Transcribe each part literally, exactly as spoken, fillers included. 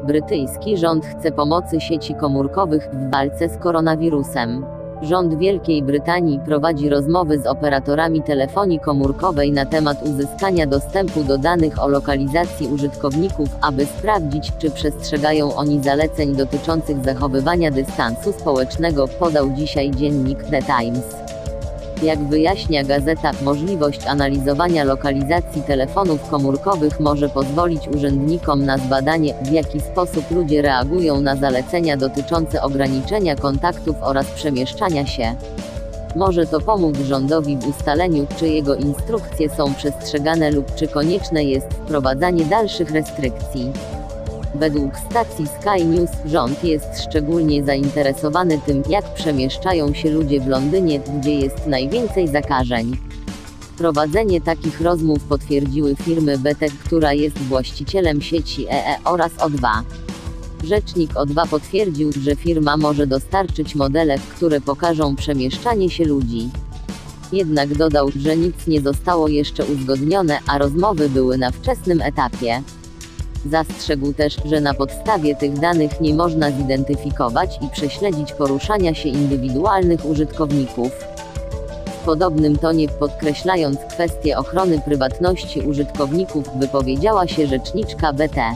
Brytyjski rząd chce pomocy sieci komórkowych w walce z koronawirusem. Rząd Wielkiej Brytanii prowadzi rozmowy z operatorami telefonii komórkowej na temat uzyskania dostępu do danych o lokalizacji użytkowników, aby sprawdzić, czy przestrzegają oni zaleceń dotyczących zachowywania dystansu społecznego, podał dzisiaj dziennik The Times. Jak wyjaśnia gazeta, możliwość analizowania lokalizacji telefonów komórkowych może pozwolić urzędnikom na zbadanie, w jaki sposób ludzie reagują na zalecenia dotyczące ograniczenia kontaktów oraz przemieszczania się. Może to pomóc rządowi w ustaleniu, czy jego instrukcje są przestrzegane lub czy konieczne jest wprowadzanie dalszych restrykcji. Według stacji Sky News, rząd jest szczególnie zainteresowany tym, jak przemieszczają się ludzie w Londynie, gdzie jest najwięcej zakażeń. Prowadzenie takich rozmów potwierdziły firmy B T, która jest właścicielem sieci E E, oraz O dwa. Rzecznik O dwa potwierdził, że firma może dostarczyć modele, które pokażą przemieszczanie się ludzi. Jednak dodał, że nic nie zostało jeszcze uzgodnione, a rozmowy były na wczesnym etapie. Zastrzegł też, że na podstawie tych danych nie można zidentyfikować i prześledzić poruszania się indywidualnych użytkowników. W podobnym tonie, podkreślając kwestię ochrony prywatności użytkowników, wypowiedziała się rzeczniczka B T.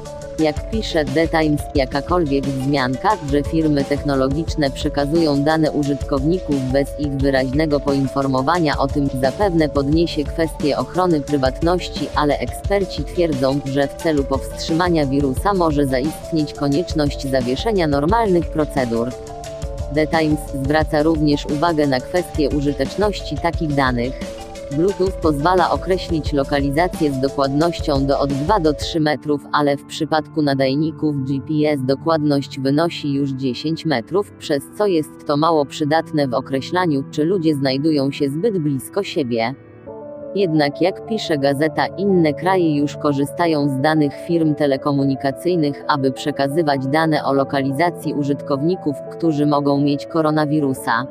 Jak pisze The Times, jakakolwiek wzmianka, że firmy technologiczne przekazują dane użytkowników bez ich wyraźnego poinformowania o tym, zapewne podniesie kwestię ochrony prywatności, ale eksperci twierdzą, że w celu powstrzymania wirusa może zaistnieć konieczność zawieszenia normalnych procedur. The Times zwraca również uwagę na kwestię użyteczności takich danych. Bluetooth pozwala określić lokalizację z dokładnością do od dwóch do trzech metrów, ale w przypadku nadajników G P S dokładność wynosi już dziesięć metrów, przez co jest to mało przydatne w określaniu, czy ludzie znajdują się zbyt blisko siebie. Jednak jak pisze gazeta, inne kraje już korzystają z danych firm telekomunikacyjnych, aby przekazywać dane o lokalizacji użytkowników, którzy mogą mieć koronawirusa.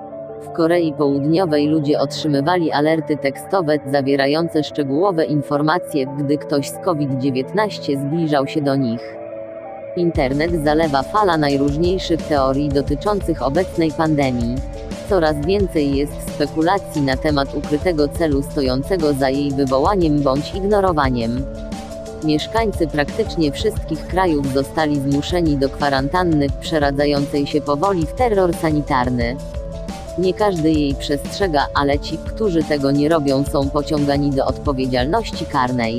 W Korei Południowej ludzie otrzymywali alerty tekstowe, zawierające szczegółowe informacje, gdy ktoś z COVID dziewiętnaście zbliżał się do nich. Internet zalewa fala najróżniejszych teorii dotyczących obecnej pandemii. Coraz więcej jest spekulacji na temat ukrytego celu stojącego za jej wywołaniem bądź ignorowaniem. Mieszkańcy praktycznie wszystkich krajów zostali zmuszeni do kwarantanny, przeradzającej się powoli w terror sanitarny. Nie każdy jej przestrzega, ale ci, którzy tego nie robią, są pociągani do odpowiedzialności karnej.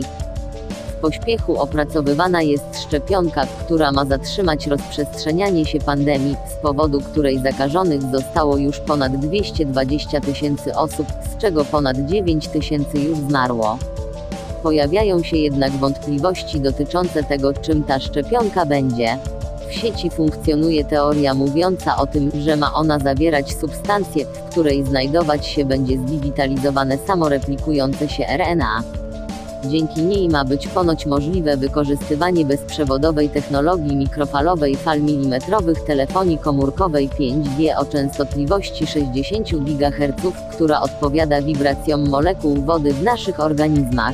W pośpiechu opracowywana jest szczepionka, która ma zatrzymać rozprzestrzenianie się pandemii, z powodu której zakażonych zostało już ponad dwieście dwadzieścia tysięcy osób, z czego ponad dziewięć tysięcy już zmarło. Pojawiają się jednak wątpliwości dotyczące tego, czym ta szczepionka będzie. W sieci funkcjonuje teoria mówiąca o tym, że ma ona zawierać substancję, w której znajdować się będzie zdigitalizowane samoreplikujące się R N A. Dzięki niej ma być ponoć możliwe wykorzystywanie bezprzewodowej technologii mikrofalowej fal milimetrowych telefonii komórkowej pięć G o częstotliwości sześćdziesiąt gigaherców, która odpowiada wibracjom molekuł wody w naszych organizmach.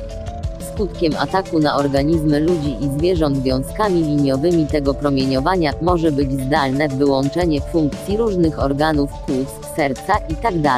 Skutkiem ataku na organizmy ludzi i zwierząt wiązkami liniowymi tego promieniowania może być zdalne wyłączenie funkcji różnych organów płuc, serca itd.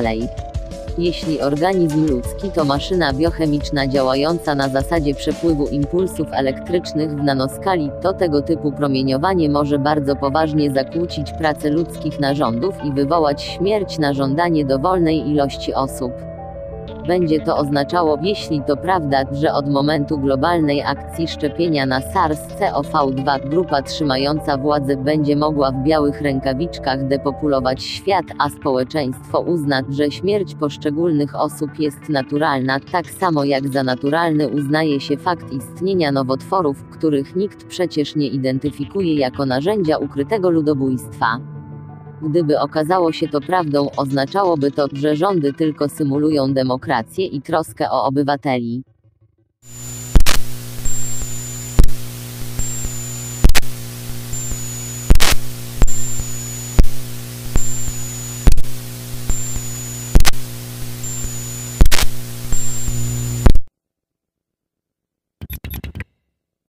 Jeśli organizm ludzki to maszyna biochemiczna działająca na zasadzie przepływu impulsów elektrycznych w nanoskali, to tego typu promieniowanie może bardzo poważnie zakłócić pracę ludzkich narządów i wywołać śmierć na żądanie dowolnej ilości osób. Będzie to oznaczało, jeśli to prawda, że od momentu globalnej akcji szczepienia na SARS C o V dwa grupa trzymająca władzę będzie mogła w białych rękawiczkach depopulować świat, a społeczeństwo uzna, że śmierć poszczególnych osób jest naturalna, tak samo jak za naturalny uznaje się fakt istnienia nowotworów, których nikt przecież nie identyfikuje jako narzędzia ukrytego ludobójstwa. Gdyby okazało się to prawdą, oznaczałoby to, że rządy tylko symulują demokrację i troskę o obywateli.